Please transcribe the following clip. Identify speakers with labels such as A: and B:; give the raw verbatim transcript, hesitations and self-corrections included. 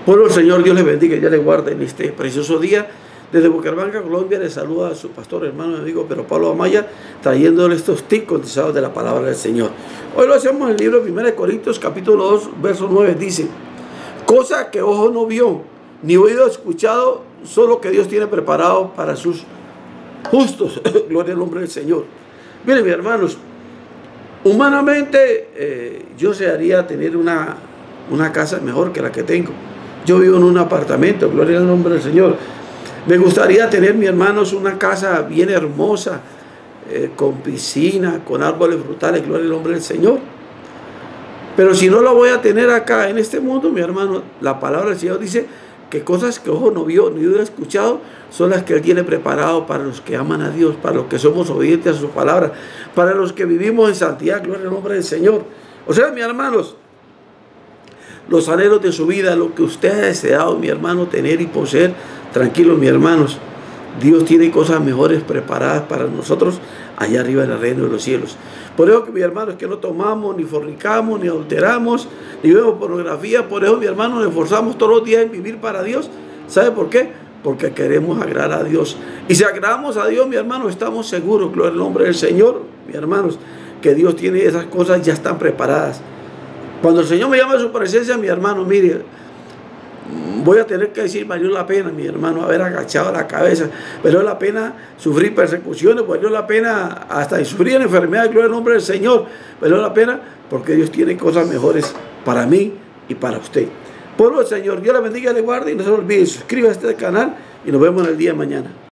A: Pueblo del Señor, Dios les bendiga y Dios les guarde en este precioso día. Desde Bucaramanga, Colombia, les saluda a su pastor, hermano y amigo Pedro Pablo Amaya, trayéndole estos tips condensados de la palabra del Señor. Hoy lo hacemos en el libro de primera de Corintios, capítulo dos, verso nueve, dice: cosa que ojo no vio, ni oído escuchado, solo que Dios tiene preparado para sus justos. Gloria al nombre del Señor. Miren, mis hermanos, humanamente eh, yo desearía tener una, una casa mejor que la que tengo. Yo vivo en un apartamento, gloria al nombre del Señor. Me gustaría tener, mis hermanos, una casa bien hermosa, eh, con piscina, con árboles frutales, gloria al nombre del Señor. Pero si no la voy a tener acá en este mundo, mi hermano, la palabra del Señor dice que cosas que ojo no vio ni oído escuchado son las que Él tiene preparado para los que aman a Dios, para los que somos obedientes a su palabra, para los que vivimos en santidad, gloria al nombre del Señor. O sea, mis hermanos, los anhelos de su vida, lo que usted ha deseado, mi hermano, tener y poseer, tranquilos, mis hermanos, Dios tiene cosas mejores preparadas para nosotros allá arriba en el reino de los cielos. Por eso que, mis hermanos, que no tomamos, ni fornicamos, ni adulteramos, ni vemos pornografía. Por eso, mis hermanos, nos esforzamos todos los días en vivir para Dios. ¿Sabe por qué? Porque queremos agradar a Dios. Y si agradamos a Dios, mi hermano, estamos seguros, gloria al nombre del Señor, mis hermanos, que Dios tiene esas cosas, ya están preparadas. Cuando el Señor me llama a su presencia, mi hermano, mire, voy a tener que decir: valió la pena, mi hermano, haber agachado la cabeza, valió la pena sufrir persecuciones, valió la pena hasta sufrir enfermedad, gloria al nombre del Señor, valió la pena porque Dios tiene cosas mejores para mí y para usted. Pueblo del Señor, Dios la bendiga y le guarde, y no se olvide, suscríbase a este canal y nos vemos en el día de mañana.